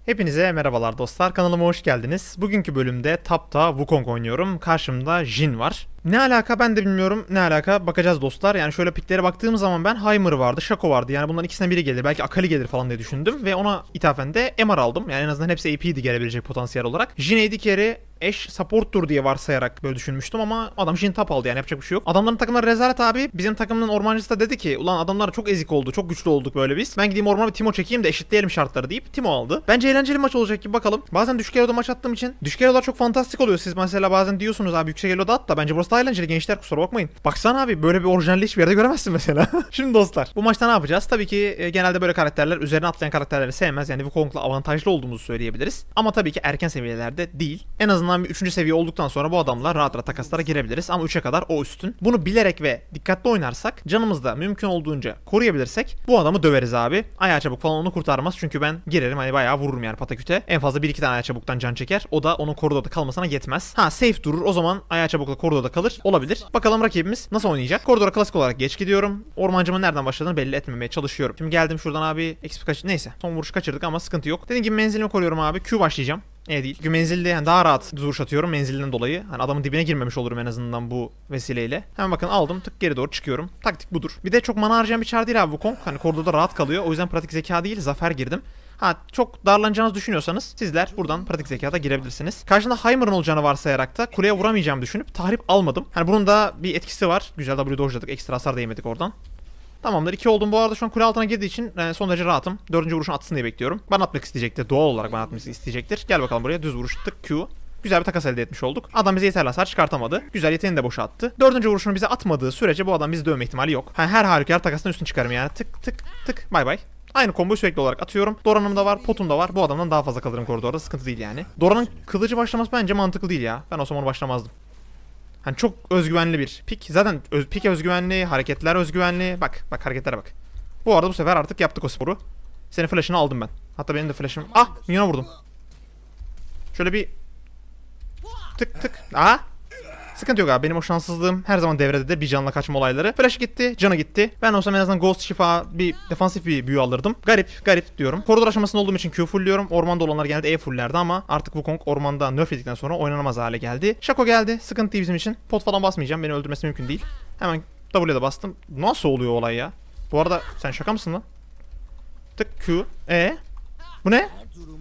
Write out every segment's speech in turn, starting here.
Hepinize merhabalar dostlar, kanalıma hoş geldiniz. Bugünkü bölümde Tap'ta Wukong oynuyorum. Karşımda Jhin var. Ne alaka ben de bilmiyorum, ne alaka bakacağız dostlar. Yani şöyle piklere baktığım zaman ben Heimer vardı, Shaco vardı. Yani bunların ikisinden biri gelir, belki Akali gelir falan diye düşündüm. Ve ona ithafen de MR aldım. Yani en azından hepsi AP'ydi gelebilecek potansiyel olarak. Jhin AD carry, eş support'tur diye varsayarak böyle düşünmüştüm ama adam Jhin top aldı, yani yapacak bir şey yok. Adamların takımları rezalet abi. Bizim takımın ormancısı da dedi ki ulan adamlar çok ezik oldu, çok güçlü olduk böyle biz. Ben gideyim ormana bir Timo çekeyim de eşitleyelim şartları deyip Timo aldı. Bence eğlenceli maç olacak gibi, bakalım. Bazen düşük elo'da maç attığım için düşük elo'lar çok fantastik oluyor. Siz mesela bazen diyorsunuz abi yüksek elo'da at da, bence burası daha eğlenceli gençler, kusura bakmayın. Baksana abi, böyle bir orijinalliği hiçbir yerde göremezsin mesela. Şimdi dostlar, bu maçta ne yapacağız? Tabii ki genelde böyle karakterler üzerine atlayan karakterleri sevmez. Yani Wukong'la avantajlı olduğumuzu söyleyebiliriz. Ama tabii ki erken seviyelerde değil. En azından bir 3. seviye olduktan sonra bu adamla rahat rahat takaslara girebiliriz. Ama 3'e kadar o üstün. Bunu bilerek ve dikkatli oynarsak, canımızı da mümkün olduğunca koruyabilirsek bu adamı döveriz abi. Ayağı çabuk falan onu kurtarmaz. Çünkü ben girerim hani bayağı vururum yani pataküte. En fazla 1-2 tane ayağı çabuktan can çeker. O da onun koridorda kalmasına yetmez. Ha, safe durur. O zaman ayağı çabukla koridorda kalır. Olabilir. Bakalım rakibimiz nasıl oynayacak? Koridora klasik olarak geç gidiyorum. Ormancımın nereden başladığını belli etmemeye çalışıyorum. Şimdi geldim şuradan abi. XP neyse. Son vuruş kaçırdık ama sıkıntı yok. Dediğim gibi menzilimi koruyorum abi. Q başlayacağım. Değil. Çünkü menzilde yani daha rahat düz vuruş atıyorum menzilinden dolayı. Hani adamın dibine girmemiş olurum en azından bu vesileyle. Hemen bakın aldım, tık geri doğru çıkıyorum. Taktik budur. Bir de çok mana harcayan bir çar değil abi Wukong. Hani koridorda rahat kalıyor. O yüzden pratik zeka değil, zafer girdim. Ha, çok darlanacağınızı düşünüyorsanız sizler buradan pratik zekada girebilirsiniz. Karşında Heimer'ın olacağını varsayarak da kuleye vuramayacağımı düşünüp tahrip almadım. Hani bunun da bir etkisi var. Güzel W dojladık. Ekstra hasar da yemedik oradan. Tamamdır, 2 oldum. Bu arada şu an kule altına girdiği için son derece rahatım. 4. vuruşunu atsın diye bekliyorum. Bana atmak isteyecektir. Doğal olarak bana atmak isteyecektir. Gel bakalım buraya. Düz vuruş tık Q. Güzel bir takas elde etmiş olduk. Adam bize yeterli hasar çıkartamadı. Güzel, yeteneğini de boşa attı. 4. vuruşunu bize atmadığı sürece bu adam bizi dövme ihtimali yok. Her halükarda takasından üstün çıkarım yani. Tık tık tık. Bay bay. Aynı komboyu sürekli olarak atıyorum. Doran'ım da var, potum da var. Bu adamdan daha fazla kalırım koridorda. Sıkıntı değil yani. Doran'ın kılıcı başlaması bence mantıklı değil ya. Ben o zaman başlamazdım. Hani çok özgüvenli bir pik. Zaten pik özgüvenli, hareketler özgüvenli. Bak hareketlere bak. Bu arada bu sefer artık yaptık o sporu. Senin flash'ını aldım ben. Hatta benim de flash'ım. Ah! Minyona vurdum. Şöyle bir tık tık. Sıkıntı yok abi, benim o şanssızlığım her zaman devrededir, bir canla kaçma olayları. Flash gitti, canı gitti. Ben olsam en azından Ghost şifa, bir defansif bir büyü alırdım. Garip diyorum. Koridor aşamasında olduğum için Q fullliyorum. Ormanda olanlar genelde E fulllerdi ama artık Wukong ormanda nerf edildikten sonra oynanamaz hale geldi. Shaco geldi, sıkıntı değil bizim için. Pot falan basmayacağım, beni öldürmesi mümkün değil. Hemen W'de bastım. Nasıl oluyor olay ya? Bu arada sen şaka mısın lan? Tık Q. Bu ne?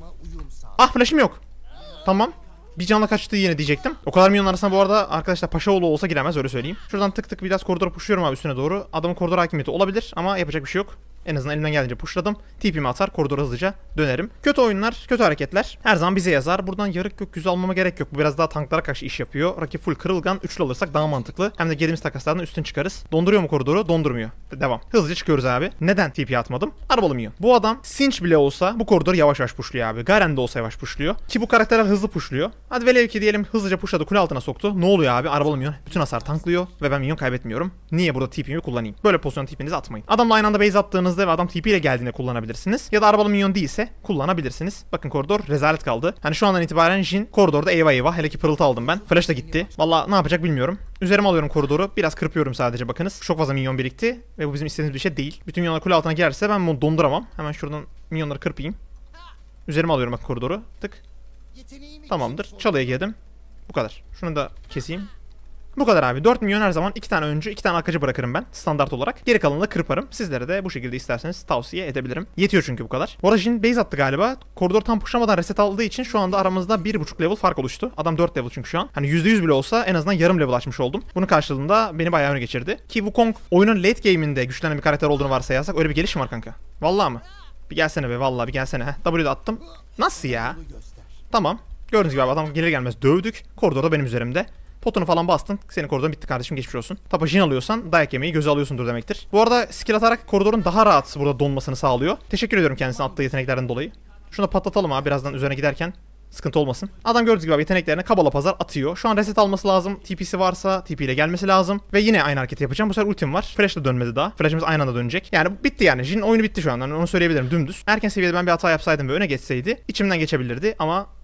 Ah, flash'im yok. Tamam. Bir canla kaçtı yine diyecektim. O kadar milyon arasında bu arada arkadaşlar Paşaoğlu olsa giremez, öyle söyleyeyim. Şuradan tık tık biraz koridora pushluyorum abi üstüne doğru. Adamın koridor hakimiyeti olabilir ama yapacak bir şey yok. En azından elimden geldiğince pushladım. TP'mi atar, koridora hızlıca dönerim. Kötü oyunlar, kötü hareketler her zaman bize yazar. Buradan yarık gökyüzü almama gerek yok. Bu biraz daha tanklara karşı iş yapıyor. Rakip full kırılgan. Üçlü alırsak daha mantıklı. Hem de geldiğimiz takaslardan üstün çıkarız. Donduruyor mu koridoru? Dondurmuyor. Devam. Hızlıca çıkıyoruz abi. Neden TP atmadım? Arabalı minyon. Bu adam Sinch bile olsa bu koridoru yavaş yavaş pushluyor abi. Garen de olsa yavaş pushluyor. Ki bu karakterler hızlı pushluyor. Hadi velev ki diyelim hızlıca pushladı, kule altına soktu. Ne oluyor abi? Arabalı minyon bütün hasar tanklıyor ve ben minyon kaybetmiyorum. Niye burada TP'mi kullanayım? Böyle pozisyon TP'nizi atmayın. Adamla aynı anda base attığınızda ve adam TP ile geldiğinde kullanabilirsiniz. Ya da arabalı minyon değilse kullanabilirsiniz. Bakın koridor rezalet kaldı. Hani şu andan itibaren Jhin koridorda eyvah eyvah. Hele ki pırıltı aldım ben. Flash da gitti. Valla ne yapacak bilmiyorum. Üzerime alıyorum koridoru. Biraz kırpıyorum sadece, bakınız. Çok fazla minyon birikti ve bu bizim istediğimiz bir şey değil. Bütün minyonlar kule altına girerse ben bunu donduramam. Hemen şuradan minyonları kırpayım. Üzerime alıyorum bakın koridoru. Tık. Tamamdır. Çalıya girdim. Bu kadar. Şunu da keseyim. Bu kadar abi. 4 milyon her zaman 2 tane öncü, 2 tane akıcı bırakırım ben standart olarak. Geri kalanını da kırparım. Sizlere de bu şekilde isterseniz tavsiye edebilirim. Yetiyor çünkü bu kadar. Bu arada Jhin base attı galiba. Koridor tam pushlamadan reset aldığı için şu anda aramızda 1.5 level fark oluştu. Adam 4 level çünkü şu an. Hani %100 bile olsa en azından yarım level açmış oldum. Bunun karşılığında beni bayağı öne geçirdi. Ki Wukong oyunun late game'inde güçlenen bir karakter olduğunu varsayarsak öyle bir gelişim var kanka. Vallahi mı? Bir gelsene be, vallahi bir gelsene. W'de attım. Nasıl ya? Tamam. Gördüğünüz gibi abi adam gelir gelmez dövdük. Koridorda benim üzerimde. Potunu falan bastın. Senin koridorun bitti kardeşim, geçmiş olsun. Tapa Jhin alıyorsan dayak yemeyi göze alıyorsundur demektir. Bu arada skill atarak koridorun daha rahat burada donmasını sağlıyor. Teşekkür ediyorum kendisine attığı yeteneklerden dolayı. Şunu da patlatalım abi birazdan üzerine giderken. Sıkıntı olmasın. Adam gördüğünüz gibi abi yeteneklerini kabala pazar atıyor. Şu an reset alması lazım. TP'si varsa TP ile gelmesi lazım. Ve yine aynı hareketi yapacağım. Bu sefer ultim var. Flash da dönmedi daha. Flash'ımız aynı anda dönecek. Yani bitti yani. Jhin oyunu bitti şu an. Yani onu söyleyebilirim dümdüz. Erken seviyede ben bir hata yapsaydım ve öne geçseydi içimden geçebilirdi ama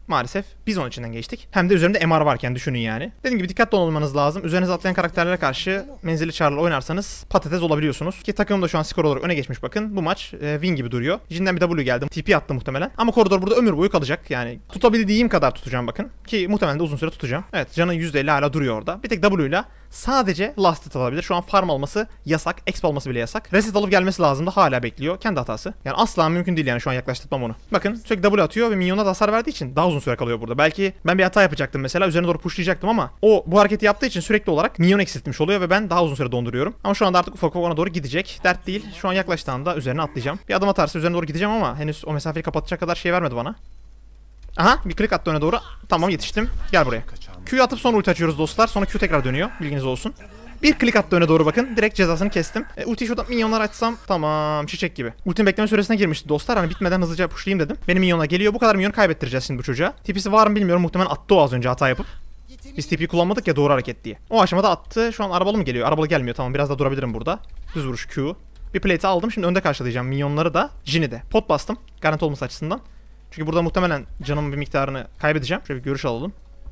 Maalesef biz onun içinden geçtik. Hem de üzerimde MR varken düşünün yani. Dediğim gibi dikkatli olmanız lazım. Üzerinize atlayan karakterlere karşı menzilli çarla oynarsanız patates olabiliyorsunuz. Ki takım da şu an skor olarak öne geçmiş bakın. Bu maç win gibi duruyor. Jin'den bir W geldi. TP attı muhtemelen. Ama koridor burada ömür boyu kalacak. Yani tutabildiğim kadar tutacağım bakın. Ki muhtemelen de uzun süre tutacağım. Evet, canın %50 hala duruyor orada. Bir tek W ile sadece last hit alabilir. Şu an farm alması yasak. Exp alması bile yasak. Reset alıp gelmesi lazım da hala bekliyor. Kendi hatası. Yani asla mümkün değil yani şu an yaklaştırmam onu. Bakın sürekli W atıyor ve minyona da hasar verdiği için daha uzun süre kalıyor burada. Belki ben bir hata yapacaktım mesela. Üzerine doğru pushlayacaktım ama o bu hareketi yaptığı için sürekli olarak minyon eksiltmiş oluyor ve ben daha uzun süre donduruyorum. Ama şu anda artık ufak ufak ona doğru gidecek. Dert değil. Şu an yaklaştığında üzerine atlayacağım. Bir adım atarsa üzerine doğru gideceğim ama henüz o mesafeyi kapatacak kadar şey vermedi bana. Aha, bir click attı öne doğru. Tamam, yetiştim. Gel buraya. Q'yu atıp sonra ulti açıyoruz dostlar. Sonra Q tekrar dönüyor. Bilginiz olsun. Bir click attı öne doğru bakın. Direkt cezasını kestim. Ultiyi şuradan minyonlar açsam tamam, çiçek gibi. Ultinin bekleme süresine girmişti dostlar. Hani bitmeden hızlıca pushlayayım dedim. Benim minyona geliyor. Bu kadar minyon kaybettireceğiz şimdi bu çocuğa. TP'si var mı bilmiyorum. Muhtemelen attı o az önce hata yapıp. Biz TP'yi kullanmadık ya doğru hareket diye. O aşamada attı. Şu an arabalı mı geliyor? Arabalı gelmiyor. Tamam, biraz daha durabilirim burada. Düz vuruş Q. Bir plate'i aldım. Şimdi önde karşılayacağım minyonları da. Jin'i de. Pot bastım. Garanti olması açısından. Çünkü burada muhtemelen canımın bir miktarını kaybedeceğim. Şöyle bir görüş alalım.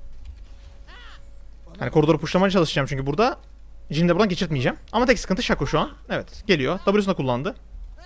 Yani koridoru pushlamaya çalışacağım çünkü burada. Jin'i de buradan geçirtmeyeceğim. Ama tek sıkıntı Shaco şu an. Evet, geliyor. W'sunu kullandı.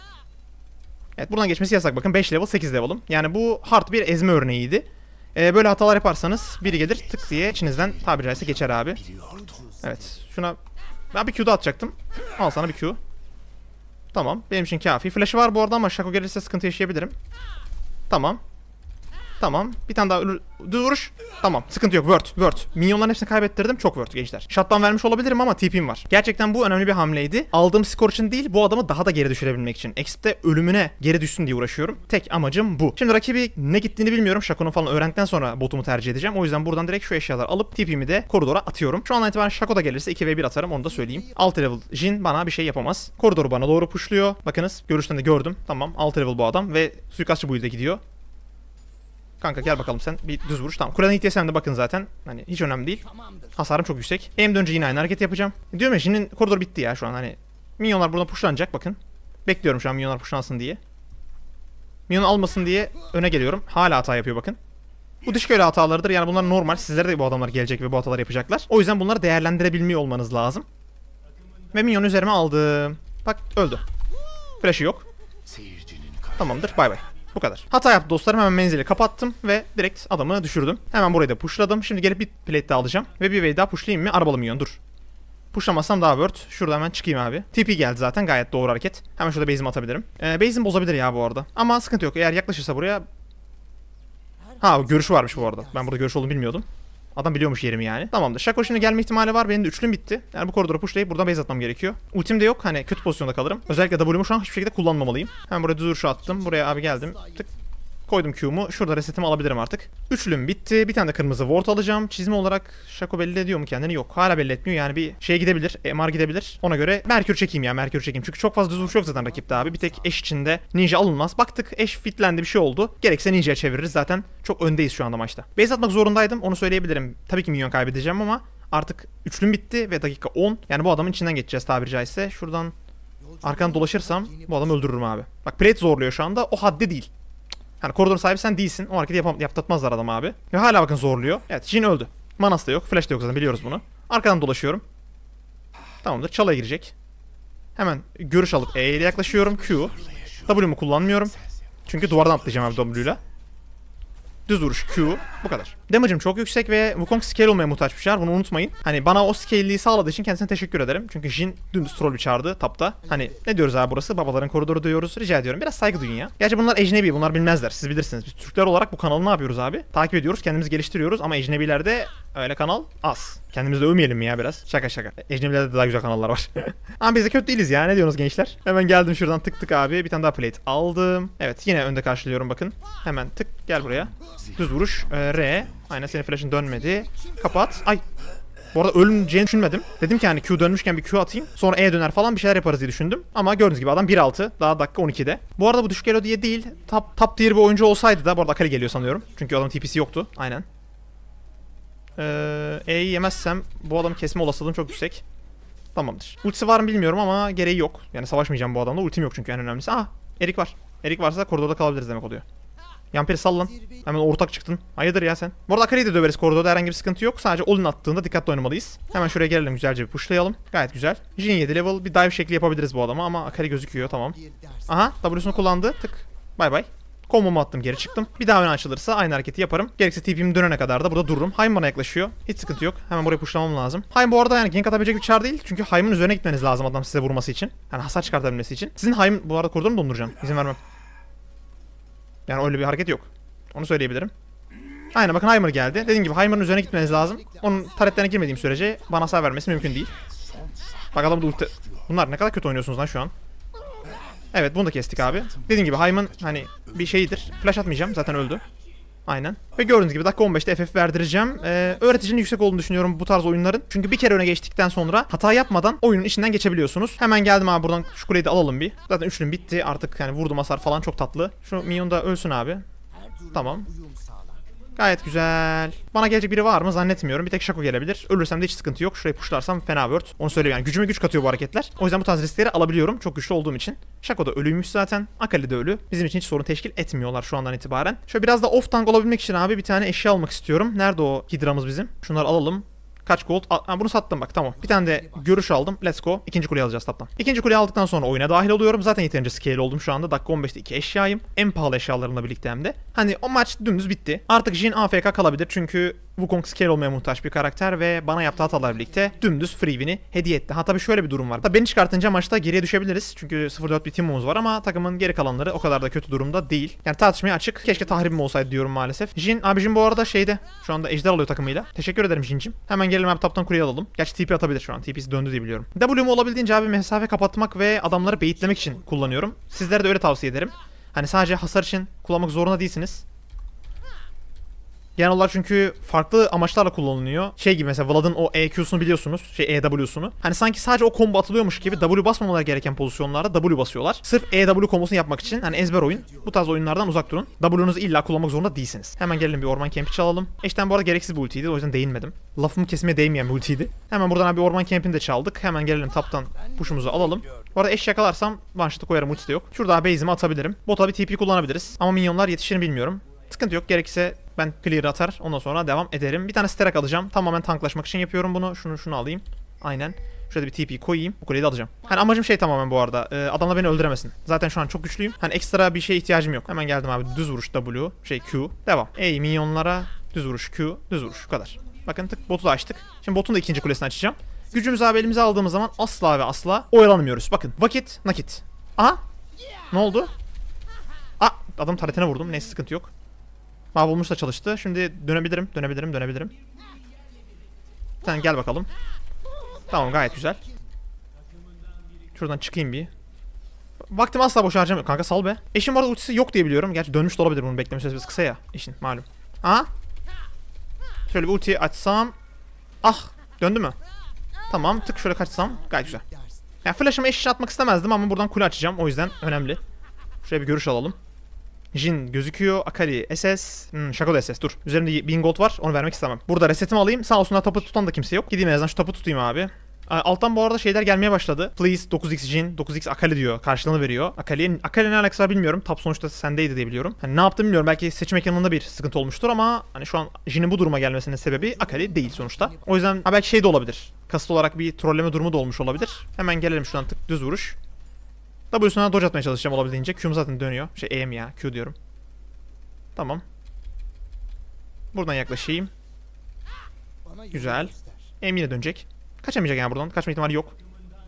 Evet, buradan geçmesi yasak bakın. 5 level, 8 level'ım. Yani bu hard bir ezme örneğiydi. Böyle hatalar yaparsanız biri gelir tık diye içinizden tabiri caizse geçer abi. Evet, şuna ben bir Q'da atacaktım. Al sana bir Q. Tamam, benim için kafi. Flash'ı var bu arada ama Shaco gelirse sıkıntı yaşayabilirim. Tamam. Tamam. Bir tane daha düz vuruş. Tamam. Sıkıntı yok. Word. Minyonların hepsini kaybettirdim. Çok word gençler. Shutdown vermiş olabilirim ama TP'm var. Gerçekten bu önemli bir hamleydi. Aldığım skor için değil, bu adamı daha da geri düşürebilmek için. Exip'te ölümüne geri düşsün diye uğraşıyorum. Tek amacım bu. Şimdi rakibi ne gittiğini bilmiyorum. Shaco'nu falan öğrendikten sonra botumu tercih edeceğim. O yüzden buradan direkt şu eşyaları alıp TP'mi de koridora atıyorum. Şu an itibaren Shaco da gelirse 2v1 atarım. Onu da söyleyeyim. 6 level Jin bana bir şey yapamaz. Koridoru bana doğru pushluyor. Bakınız. Görüşten de gördüm. Tamam. 6 level bu adam ve suikastçı build'e gidiyor. Kanka gel bakalım sen. Bir düz vuruş. Tamam. Kuleden ihtiyacım de bakın zaten. Hani hiç önemli değil. Hasarım çok yüksek. Hem dönünce yine aynı hareket yapacağım. Diyorum ya, Jin'in koridoru bitti ya şu an. Hani minyonlar buradan pushlanacak bakın. Bekliyorum şu an minyonlar pushlansın diye. Minyon almasın diye öne geliyorum. Hala hata yapıyor bakın. Bu dış köylü hatalarıdır. Yani bunlar normal. Sizlere de bu adamlar gelecek ve bu hataları yapacaklar. O yüzden bunları değerlendirebilmiyor olmanız lazım. Ve minyonu üzerime aldım. Bak öldü. Flash'ı yok. Tamamdır. Bay bay. Bu kadar. Hata yaptı dostlarım. Hemen menzili kapattım ve direkt adamı düşürdüm. Hemen burayı da pushladım. Şimdi gelip bir plate daha alacağım. Ve bir wave daha pushlayayım mı? Arabalı minyon dur. Pushlamazsam daha word. Şurada hemen çıkayım abi. TP geldi zaten. Gayet doğru hareket. Hemen şurada base'imi atabilirim. Base'im bozabilir ya bu arada. Ama sıkıntı yok. Eğer yaklaşırsa buraya... Ha, görüşü varmış bu arada. Ben burada görüş olduğunu bilmiyordum. Adam biliyormuş yerimi yani. Tamamdır. Shaco şimdi gelme ihtimali var. Benim de üçlüm bitti. Yani bu koridoru pushlayıp buradan base atmam gerekiyor. Ultim de yok. Hani kötü pozisyonda kalırım. Özellikle W'mu şu an hiçbir şekilde kullanmamalıyım. Hemen buraya düz vuruşu attım. Buraya abi geldim. Tık. Koydum Q'mu. Şurada resetimi alabilirim artık. Üçlüm bitti. Bir tane de kırmızı ward alacağım. Çizme olarak Shaco belli ediyor mu kendini? Yok. Hala belli etmiyor. Yani bir şey gidebilir. MR gidebilir. Ona göre Merkür çekeyim ya. Merkür çekeyim. Çünkü çok fazla düz vuruş yok zaten rakipte abi. Bir tek eş içinde ninja alınmaz. Baktık eş fitlendi, bir şey oldu. Gerekse ninja'ya çeviririz. Zaten çok öndeyiz şu anda maçta. Base atmak zorundaydım. Onu söyleyebilirim. Tabii ki minyon kaybedeceğim ama artık üçlüm bitti ve dakika 10. Yani bu adamın içinden geçeceğiz tabiri caizse. Şuradan arkadan dolaşırsam bu adamı öldürürüm abi. Bak plate zorluyor şu anda. O haddi değil. Hani koridorun sahibi sen değilsin. O hareketi yaptırtmazlar adam abi. Ve hala bakın zorluyor. Evet, Jin öldü. Manas da yok. Flash da yok zaten, biliyoruz bunu. Arkadan dolaşıyorum. Tamamdır. Çalaya girecek. Hemen görüş alıp E ile yaklaşıyorum. Q. W'mu kullanmıyorum. Çünkü duvardan atlayacağım abi W ile. Düz vuruş Q. Bu kadar. Damage'ım çok yüksek ve Wukong scale olmaya muhtaç bir şey. Bunu unutmayın. Hani bana o scale'liği sağladığı için kendisine teşekkür ederim. Çünkü Jin dümdüz troll bir çağırdı tapta. Hani ne diyoruz abi burası? Babaların koridoru diyoruz. Rica ediyorum. Biraz saygı duyun ya. Gerçi bunlar ecnebi. Bunlar bilmezler. Siz bilirsiniz. Biz Türkler olarak bu kanalı ne yapıyoruz abi? Takip ediyoruz. Kendimizi geliştiriyoruz. Ama ecnebilerde öyle kanal az. Kendimizi de övmeyelim mi ya biraz? Şaka şaka. Ecnebilerde de daha güzel kanallar var. Ama biz de kötü değiliz ya. Ne diyorsunuz gençler? Hemen geldim şuradan tık tık abi. Bir tane daha plate aldım. Evet, yine önde karşılıyorum bakın. Hemen tık gel buraya. Düz vuruş. R. Aynen, senin flash'ın dönmedi. Kapat. Ay. Bu arada ölmeyeceğini düşünmedim. Dedim ki hani Q dönmüşken bir Q atayım. Sonra E döner falan bir şeyler yaparız diye düşündüm. Ama gördüğünüz gibi adam 1.6. Daha dakika 12'de. Bu arada bu düşük elo diye değil. Top tier bir oyuncu olsaydı da. Bu arada Akali geliyor sanıyorum. Çünkü adamın TP'si yoktu. Aynen. E'yi yemezsem bu adamı kesme olasılığım çok yüksek. Tamamdır. Ultisi var mı bilmiyorum ama gereği yok. Yani savaşmayacağım bu adamla. Ultim yok çünkü en önemlisi. Ah, Erik var. Erik varsa koridorda kalabiliriz demek oluyor. Yampiri sallan. Hemen ortak çıktın. Hayırdır ya sen? Bu arada Akali'yi de döveriz koridorda, herhangi bir sıkıntı yok. Sadece Olin attığında dikkatli oynamalıyız. Hemen şuraya gelelim, güzelce bir pushlayalım. Gayet güzel. Jin 7 level, bir dive şekli yapabiliriz bu adama ama Akali gözüküyor, tamam. Aha, W'sunu kullandı. Tık. Bay bay. Kombomu attım, geri çıktım. Bir daha öne açılırsa aynı hareketi yaparım. Gerekirse TP'm dönene kadar da burada dururum. Haym bana yaklaşıyor. Hiç sıkıntı yok. Hemen buraya pushlamam lazım. Haym bu arada yani gank atabilecek bir çar değil. Çünkü Haym'ın üzerine gitmeniz lazım adam size vurması için. Yani hasar çıkartabilmesi için. Sizin Haym bu arada koridoru mu donduracağım? İzin vermem. Yani öyle bir hareket yok. Onu söyleyebilirim. Aynen, bakın Heimer geldi. Dediğim gibi Heimer'ın üzerine gitmeniz lazım. Onun taretlerine girmediğim sürece bana hasar vermesi mümkün değil. Bak adam da ulti... Bunlar ne kadar kötü oynuyorsunuz lan şu an. Evet, bunu da kestik abi. Dediğim gibi Heimer hani bir şeyidir. Flash atmayacağım, zaten öldü. Aynen. Ve gördüğünüz gibi dakika 15'te FF verdireceğim. Öğreticinin yüksek olduğunu düşünüyorum bu tarz oyunların. Çünkü bir kere öne geçtikten sonra hata yapmadan oyunun içinden geçebiliyorsunuz. Hemen geldim abi, buradan şu kuleyi de alalım bir. Zaten üçlüm bitti artık, yani vurdum hasar falan çok tatlı. Şu minyon da ölsün abi. Tamam. Gayet güzel. Bana gelecek biri var mı zannetmiyorum. Bir tek Shaco gelebilir. Ölürsem de hiç sıkıntı yok. Şurayı pushlarsam fena word. Onu söyleyeyim, yani gücüme güç katıyor bu hareketler. O yüzden bu tarz riskleri alabiliyorum. Çok güçlü olduğum için. Shaco da ölüymüş zaten. Akali de ölü. Bizim için hiç sorun teşkil etmiyorlar şu andan itibaren. Şöyle biraz da off tank olabilmek için abi bir tane eşya almak istiyorum. Nerede o hidramız bizim? Şunları alalım. Kaç gold? Bunu sattım bak, tamam. Bir tane de görüş aldım. Let's go. İkinci kuleyi alacağız taptan. İkinci kuleyi aldıktan sonra oyuna dahil oluyorum. Zaten yeterince scale oldum şu anda. Dakika 15'te 2 eşyayım. En pahalı eşyalarımla birlikte hem de. Hani o maç dümdüz bitti. Artık Jin AFK kalabilir çünkü Wukong scale olmaya muhtaç bir karakter ve bana yaptığı hatalar birlikte dümdüz free win'i hediye etti. Ha tabii şöyle bir durum var. Tabii beni çıkartınca maçta geriye düşebiliriz. Çünkü 0-4 bir team'umuz var ama takımın geri kalanları o kadar da kötü durumda değil. Yani tartışmaya açık. Keşke tahribim olsaydı diyorum maalesef. Jin bu arada şeyde. Şu anda ejder alıyor takımıyla. Teşekkür ederim Jin'cim. Hemen gelelim abi, taptan kuleyi alalım. Gerçi TP atabilir şu an. TP'si döndü diye biliyorum. W'mu olabildiğince abi mesafe kapatmak ve adamları baitlemek için kullanıyorum. Sizlere de öyle tavsiye ederim. Hani sadece hasar için kullanmak zorunda değilsiniz. Genel olarak çünkü farklı amaçlarla kullanılıyor. Şey gibi mesela Vlad'ın o EQ'sunu biliyorsunuz. EW'sunu. Hani sanki sadece o combo atılıyormuş gibi W basmamaları gereken pozisyonlarda W basıyorlar. Sırf EW kombosunu yapmak için, hani ezber oyun. Bu tarz oyunlardan uzak durun. W'nuzu illa kullanmak zorunda değilsiniz. Hemen gelelim bir orman kempi çalalım. Eşten bu arada gereksiz bir ultiydi, o yüzden değinmedim. Lafımı kesmeye değmeyen bir ultiydi. Hemen buradan abi orman kempini de çaldık. Hemen gelelim taptan push'umuzu alalım. Bu arada eş yakalarsam one-shot'ı koyarım, ulti de yok. Şurada base'imi atabilirim. Bota bir TP kullanabiliriz. Ama minyonlar yetişir mi bilmiyorum. Sıkıntı yok, gerekirse ben clear atar, ondan sonra devam ederim. Bir tane sterak alacağım. Tamamen tanklaşmak için yapıyorum bunu. Şunu alayım. Aynen. Şurada bir TP koyayım. Bu kuleyi de alacağım. Hani amacım şey tamamen bu arada. Adamla beni öldüremesin. Zaten şu an çok güçlüyüm. Hani ekstra bir şeye ihtiyacım yok. Hemen geldim abi. Düz vuruş W. Q. Devam. Minyonlara düz vuruş Q. Düz vuruş. Bu kadar. Bakın tık, botu da açtık. Şimdi botun da ikinci kulesini açacağım. Gücümüzü abi elimize aldığımız zaman asla ve asla oyalanmıyoruz. Bakın. Vakit nakit. Aha. Ne oldu? Adam taretine vurdum. Neyse, sıkıntı yok. Mahvolmuş da çalıştı. Şimdi dönebilirim. Sen gel bakalım. Tamam, gayet güzel. Şuradan çıkayım bir. Vaktim asla boş harcamıyor. Kanka sal be. Eşim bu arada ultisi yok diye biliyorum. Gerçi dönmüş de olabilir, bunun bekleme süresi kısa ya. Eşin malum. Aha. Şöyle bir ultiyi açsam. Ah, döndü mü? Tamam, tık şöyle kaçsam. Gayet güzel. Yani flash'ımı eşit atmak istemezdim ama buradan kule açacağım. O yüzden önemli. Şuraya bir görüş alalım. Jin gözüküyor. Akali SS. Shaco da SS. Dur. Üzerimde 1000 gold var. Onu vermek istemem. Burada resetimi alayım. Sağ olsunlar, tapu tutan da kimse yok. Gideyim en azından şu tapu tutayım abi. Alttan bu arada şeyler gelmeye başladı. Please 9x Jin, 9x Akali diyor. Karşılığını veriyor. Akali ne alakası var bilmiyorum. Tap sonuçta sendeydi diye biliyorum. Hani ne yaptım bilmiyorum. Belki seçim ekranında bir sıkıntı olmuştur ama hani şu an Jin'in bu duruma gelmesinin sebebi Akali değil sonuçta. O yüzden belki şey de olabilir. Kasıtlı olarak bir trolleme durumu da olmuş olabilir. Hemen gelelim şuradan tık, düz vuruş. W'suna dodge atmaya çalışacağım olabildiğince. Q'm zaten dönüyor. E'm ya. Q diyorum. Tamam. Buradan yaklaşayım. Güzel. E'm yine dönecek. Kaçamayacak yani buradan. Kaçma ihtimali yok.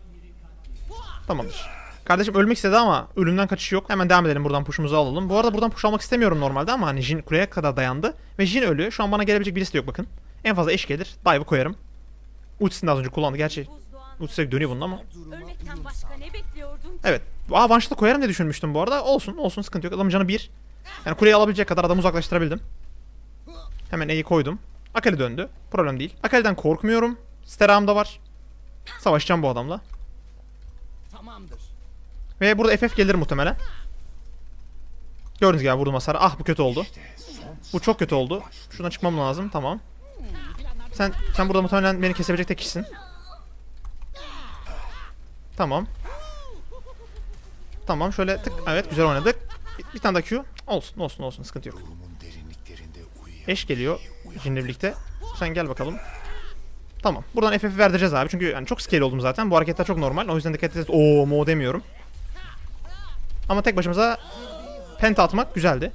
Tamamdır. Kardeşim ölmek istedi ama ölümden kaçış yok. Hemen devam edelim, buradan push'umuzu alalım. Bu arada buradan push almak istemiyorum normalde ama hani Jin kuleye kadar dayandı. Ve Jin ölü. Şu an bana gelebilecek birisi de yok bakın. En fazla eş gelir. Dive'ı koyarım. Ultisini de az önce kullandı. Gerçi ultisi dönüyor bunun ama. Evet. One shot'ı koyarım diye düşünmüştüm bu arada. Olsun, sıkıntı yok. Adamın canı 1. Yani kuleyi alabilecek kadar adamı uzaklaştırabildim. Hemen E'yi koydum. Akali döndü. Problem değil. Akali'den korkmuyorum. Sterak'ım da var. Savaşacağım bu adamla. Ve burada FF gelir muhtemelen. Gördüğünüz gibi vurdum hasarı. Ah, bu kötü oldu. Bu çok kötü oldu. Şuradan çıkmam lazım. Tamam. Sen burada muhtemelen beni kesebilecek tek kişisin. Tamam. Tamam, şöyle tık. Evet, güzel oynadık. Bir tane daha Q. Olsun olsun olsun, sıkıntı yok. Eş geliyor Jin'le birlikte. Sen gel bakalım. Tamam. Buradan FF'i verdireceğiz abi. Çünkü yani çok scale oldum zaten. Bu hareketler çok normal. O yüzden dikkat edin. Oo mo demiyorum. Ama tek başımıza penta atmak güzeldi.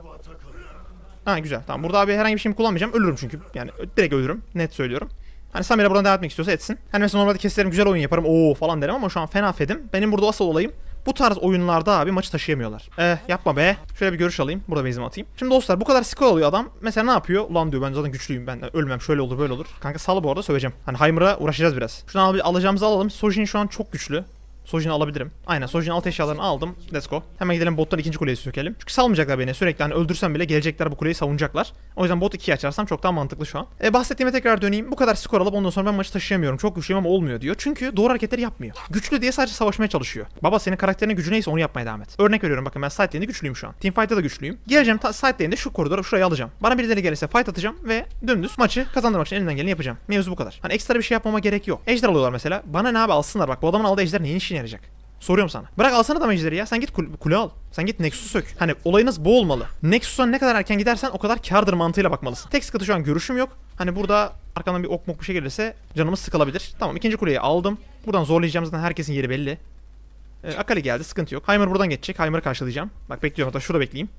Ha güzel. Tamam. Burada abi herhangi bir şeyimi kullanmayacağım. Ölürüm çünkü. Yani direkt ölürüm. Net söylüyorum. Hani Samira buradan devam etmek istiyorsa etsin. Hani mesela normalde kesilerim, güzel oyun yaparım. Oo falan derim ama şu an fena fedim. Benim burada asıl olayım, bu tarz oyunlarda abi maçı taşıyamıyorlar. Yapma be. Şöyle bir görüş alayım. Burada base'imi atayım. Şimdi dostlar bu kadar skor alıyor adam. Mesela ne yapıyor? Ulan diyor ben zaten güçlüyüm. Ben ölmem. Şöyle olur böyle olur. Kanka sal, bu arada söveceğim. Hani Heimer'a uğraşacağız biraz. Şunu alacağımızı alalım. Sojin şu an çok güçlü. Sojin'i alabilirim. Aynen, Sojin'in alt eşyalarını aldım. Let's go. Hemen gidelim bottan ikinci kuleyi sökelim. Çünkü salmayacaklar beni. Sürekli hani öldürsem bile gelecekler, bu kuleyi savunacaklar. O yüzden bot 2'yi açarsam çok daha mantıklı şu an. Bahsettiğime tekrar döneyim. Bu kadar skor alıp ondan sonra ben maçı taşıyamıyorum. Çok güçlüyüm ama olmuyor diyor. Çünkü doğru hareketleri yapmıyor. Güçlü diye sadece savaşmaya çalışıyor. Baba senin karakterinin gücü neyse onu yapmaya devam et. Örnek veriyorum, bakın ben side lane'de güçlüyüm şu an. Teamfight'ta da güçlüyüm. Geleceğim side lane'de şu koridoru şuraya alacağım. Bana birileri gelirse fight atacağım ve dümdüz maçı kazandırmak için elimden geleni yapacağım. Mevzu bu kadar. Hani ekstra bir şey yapmama gerek yok. Ejder alıyorlar mesela. Bana ne abi, alsınlar bak. Bu adamın aldığı ejder neyin işine yarayacak? Soruyorum sana. Bırak alsana da ejderi ya. Sen git kule al. Sen git Nexus'u sök. Hani olayınız bu olmalı. Nexus'a ne kadar erken gidersen o kadar kârdır mantığıyla bakmalısın. Tek sıkıntı şu an görüşüm yok. Hani burada arkamdan bir ok mok bir şey gelirse canımız sıkılabilir. Tamam, ikinci kuleyi aldım. Buradan zorlayacağım, zaten herkesin yeri belli. Akali geldi, sıkıntı yok. Heimer buradan geçecek. Heimer'ı karşılayacağım. Bak bekliyorum, hatta şurada bekleyeyim.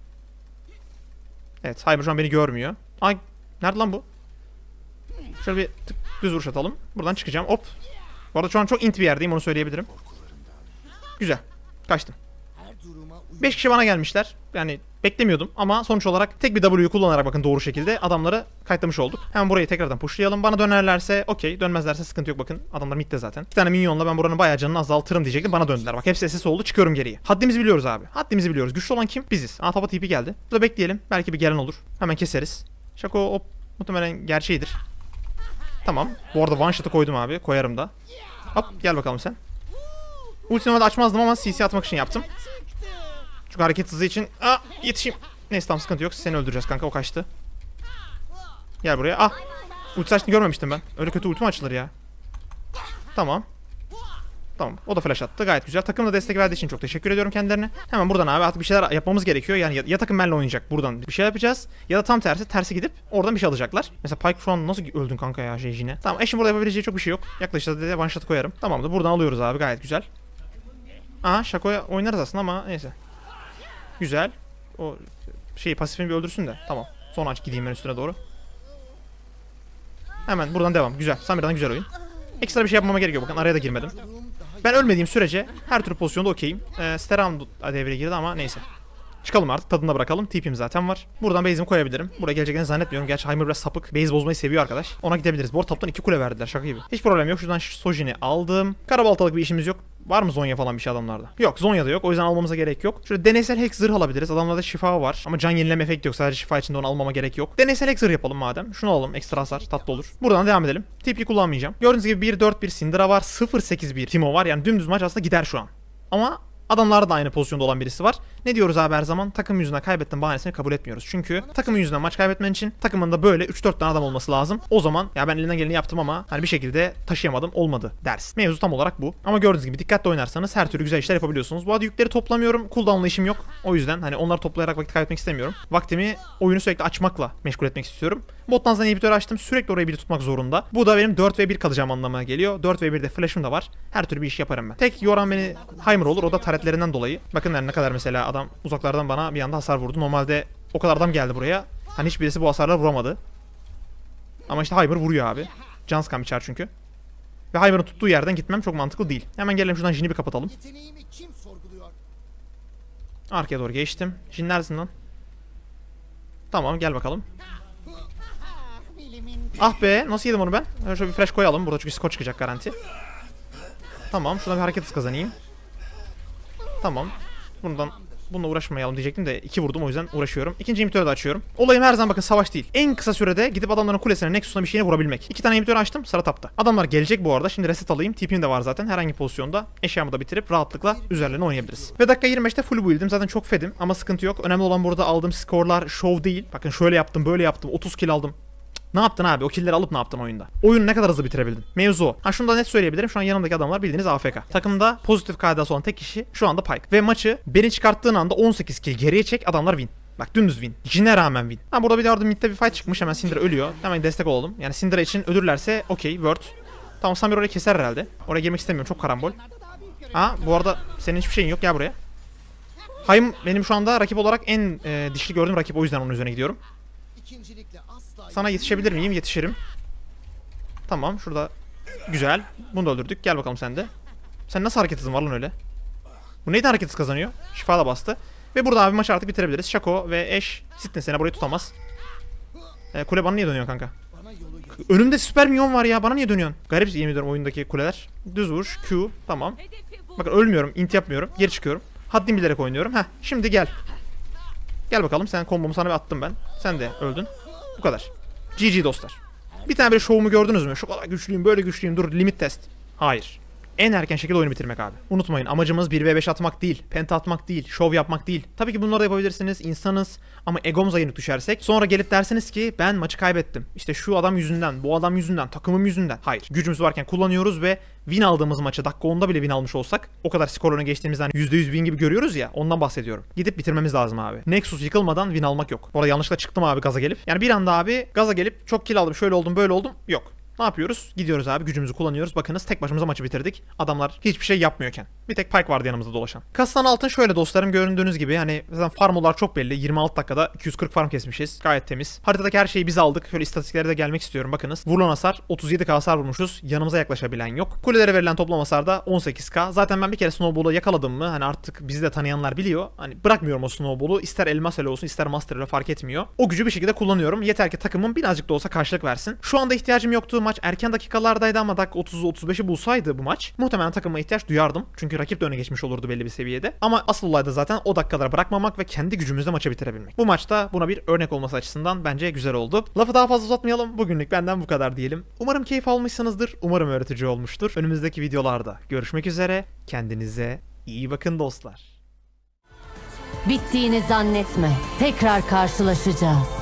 Evet, Heimer şu an beni görmüyor. Ay nerede lan bu? Şöyle bir tık düz vuruş atalım. Buradan çıkacağım. Hop. Bu arada şu an çok int bir yerdeyim, onu söyleyebilirim. Güzel. Kaçtım. 5 kişi bana gelmişler. Yani beklemiyordum ama sonuç olarak tek bir W'yu kullanarak bakın doğru şekilde adamları kayıtlamış olduk. Hemen burayı tekrardan pushlayalım. Bana dönerlerse okey. Dönmezlerse sıkıntı yok, bakın. Adamlar midde zaten. 2 tane minyonla ben buranın bayağı canını azaltırım diyecektim. Bana döndüler. Bak hepsi SS oldu. Çıkıyorum geriye. Haddimizi biliyoruz abi. Haddimizi biliyoruz. Güçlü olan kim? Biziz. Tapa TP geldi. Burada bekleyelim. Belki bir gelen olur. Hemen keseriz. Şako hop. Muhtemelen gerçeğidir. Tamam. Bu arada one shot'ı koydum abi. Koyarım da. Hop gel bakalım sen. Ultimate açmazdım ama CC atmak için yaptım. Çünkü hareket hızı için. Yetişeyim. Neyse tamam, sıkıntı yok. Seni öldüreceğiz kanka, o kaçtı. Gel buraya. Ulti açtığını görmemiştim ben. Öyle kötü ulti mi açılır ya? Tamam. Tamam, o da flash attı, gayet güzel. Takım da destek verdiği için çok teşekkür ediyorum kendilerine. Hemen buradan abi artık bir şeyler yapmamız gerekiyor. Yani ya takım benimle oynayacak, buradan bir şey yapacağız. Ya da tam tersi gidip oradan bir şey alacaklar. Mesela Pyke şu an nasıl öldün kanka ya Jin'e. Tamam, eşim burada yapabileceği çok bir şey yok. Yaklaşık da one shot koyarım. Tamamdır, buradan alıyoruz abi, gayet güzel. Shaco'ya oynarız aslında ama neyse. Güzel. O pasifini bir öldürsün de. Tamam. Sonra aç gideyim ben üstüne doğru. Hemen buradan devam. Güzel. Samira'dan güzel oyun. Ekstra bir şey yapmama gerekiyor. Bakın araya da girmedim. Ben ölmediğim sürece her türlü pozisyonda okeyim. Steram devreye girdi ama neyse. Çıkalım artık, tadında bırakalım. TP'm zaten var. Buradan base'imi koyabilirim. Buraya geleceklerini zannetmiyorum. Gerçi Heimer biraz sapık. Base bozmayı seviyor arkadaş. Ona gidebiliriz. Bu arada toptan 2 kule verdiler, şaka gibi. Hiç problem yok. Şuradan Sojin'i aldım. Karabaltalık bir işimiz yok. Var mı Zonya falan bir şey adamlarda? Yok, Zonya'da yok. O yüzden almamıza gerek yok. Şöyle deneysel hack zırh alabiliriz. Adamlarda şifa var. Ama can yenileme efekti yok. Sadece şifa için de onu almama gerek yok. Deneysel hack zırh yapalım madem. Şunu alalım. Ekstra hasar. Tatlı olur. Buradan devam edelim. TP kullanmayacağım. Gördüğünüz gibi 1-4-1 Syndra var. 0-8-1 Timo var. Yani dümdüz maç aslında gider şu an. Ama adamlarda da aynı pozisyonda olan birisi var. Ne diyoruz abi her zaman? Takım yüzünden kaybettin bahanesini kabul etmiyoruz. Çünkü takımın yüzünden maç kaybetmen için takımında böyle 3-4 tane adam olması lazım. O zaman ya ben elimden geleni yaptım ama hani bir şekilde taşıyamadım, olmadı dersin. Mevzu tam olarak bu. Ama gördüğünüz gibi dikkatli oynarsanız her türlü güzel işler yapabiliyorsunuz. Bu arada yükleri toplamıyorum. Cooldown'la işim yok. O yüzden hani onları toplayarak vakit kaybetmek istemiyorum. Vaktimi oyunu sürekli açmakla meşgul etmek istiyorum. Bottan zaten inhibitor açtım. Sürekli orayı biri tutmak zorunda. Bu da benim 4v1 kalacağım anlamına geliyor. 4v1'de flash'ım da var. Her türlü bir iş yaparım ben. Tek yoran beni Heimer olur. O da taretlerinden dolayı. Bakın ne kadar mesela adam uzaklardan bana bir anda hasar vurdu. Normalde o kadar adam geldi buraya. Hani hiçbirisi bu hasarları vuramadı. Ama işte Heimer vuruyor abi. Can scam içer çünkü. Ve Heimer'ın tuttuğu yerden gitmem çok mantıklı değil. Hemen gelelim şuradan Jin'i bir kapatalım. Arkaya doğru geçtim. Jin neredesin lan? Tamam, gel bakalım. Ah be, nasıl yedim onu ben? Şöyle bir flash koyalım burada çünkü skor çıkacak garanti. Tamam, şuna bir hareket hız kazanayım. Tamam. Bununla uğraşmayalım diyecektim de 2 vurdum, o yüzden uğraşıyorum. İkinci inhibitörü de açıyorum. Olayım her zaman bakın savaş değil. En kısa sürede gidip adamların kulesine, Nexus'una bir şeyine vurabilmek. 2 tane inhibitör açtım, sıra tapta. Adamlar gelecek bu arada. Şimdi reset alayım. TP'm de var zaten. Herhangi pozisyonda eşyamı da bitirip rahatlıkla üzerlerine oynayabiliriz. Ve dakika 25'te full build'im. Zaten çok fedim ama sıkıntı yok. Önemli olan burada aldığım skorlar show değil. Bakın şöyle yaptım, böyle yaptım. 30 kill aldım. Ne yaptın abi? O killleri alıp ne yaptın oyunda? Oyunu ne kadar hızlı bitirebildin? Mevzu o. Ha şunu da net söyleyebilirim. Şu an yanımdaki adamlar bildiğiniz AFK. Takımda pozitif KD'si olan tek kişi şu anda Pyke. Ve maçı beni çıkarttığın anda 18 kill geriye çek, adamlar win. Bak dümdüz win. Jin'e rağmen win. Ha burada bir de orada midde bir fight çıkmış. Hemen Syndra ölüyor. Hemen destek olalım. Yani Syndra için ölürlerse okey. Word. Tamam Samir orayı keser herhalde. Oraya girmek istemiyorum. Çok karambol. Ha bu arada senin hiçbir şeyin yok. Gel buraya. Haym benim şu anda rakip olarak en dişli gördüğüm rakip. O yüzden onun üzerine gidiyorum. Sana yetişebilir miyim? Yetişirim. Tamam şurada. Güzel. Bunu da öldürdük. Gel bakalım sen de. Sen nasıl hareket hızın var lan öyle? Bu neydi hareket hızı kazanıyor? Şifa da bastı. Ve burada abi maçı artık bitirebiliriz. Shaco ve Ashe Sittin seni burayı tutamaz. Kule bana niye dönüyor kanka? Önümde süper minyon var ya. Bana niye dönüyorsun? Garip yemin ediyorum oyundaki kuleler. Düz vuruş. Q. Tamam. Bakın ölmüyorum. Int yapmıyorum. Geri çıkıyorum. Haddim bilerek oynuyorum. Heh. Şimdi gel. Gel bakalım. Sen kombomu sana bir attım ben. Sen de öldün. Bu kadar. GG dostlar. Bir tane böyle şovumu gördünüz mü? Şu kadar güçlüyüm, böyle güçlüyüm. Dur limit test. Hayır. En erken şekilde oyunu bitirmek abi. Unutmayın amacımız 1v5 atmak değil, penta atmak değil, şov yapmak değil. Tabii ki bunları da yapabilirsiniz, insanız ama egomuza yenik düşersek sonra gelip dersiniz ki ben maçı kaybettim. İşte şu adam yüzünden, bu adam yüzünden, takımım yüzünden. Hayır. Gücümüz varken kullanıyoruz ve win aldığımız maçı dakika 10'da bile win almış olsak o kadar skorlarını geçtiğimizden %100 win gibi görüyoruz ya, ondan bahsediyorum. Gidip bitirmemiz lazım abi. Nexus yıkılmadan win almak yok. Bu arada yanlışlıkla çıktım abi gaza gelip. Yani bir anda abi gaza gelip çok kill aldım, şöyle oldum, böyle oldum. Yok. Ne yapıyoruz? Gidiyoruz abi, gücümüzü kullanıyoruz. Bakınız tek başımıza maçı bitirdik. Adamlar hiçbir şey yapmıyorken. Bir tek Pyke vardı yanımızda dolaşan. Kasadan altın şöyle dostlarım, göründüğünüz gibi hani zaten farmlar çok belli. 26 dakikada 240 farm kesmişiz. Gayet temiz. Haritadaki her şeyi biz aldık. Şöyle istatistiklere de gelmek istiyorum. Bakınız. Vurulan hasar 37k hasar vurmuşuz. Yanımıza yaklaşabilen yok. Kulelere verilen toplam hasar da 18k. Zaten ben bir kere Snowball'u yakaladım mı hani artık bizi de tanıyanlar biliyor. Hani bırakmıyorum o Snowball'u. İster elmas ele olsun ister master ele fark etmiyor. O gücü bir şekilde kullanıyorum. Yeter ki takımım birazcık da olsa karşılık versin. Şu anda ihtiyacım yoktu. Maç erken dakikalardaydı ama dakika 30'u 35'i bulsaydı bu maç muhtemelen takıma ihtiyaç duyardım. Çünkü rakip de öne geçmiş olurdu belli bir seviyede. Ama asıl olay da zaten o dakikalara bırakmamak ve kendi gücümüzle maçı bitirebilmek. Bu maçta buna bir örnek olması açısından bence güzel oldu. Lafı daha fazla uzatmayalım. Bugünlük benden bu kadar diyelim. Umarım keyif almışsınızdır. Umarım öğretici olmuştur. Önümüzdeki videolarda görüşmek üzere. Kendinize iyi bakın dostlar. Bittiğini zannetme. Tekrar karşılaşacağız.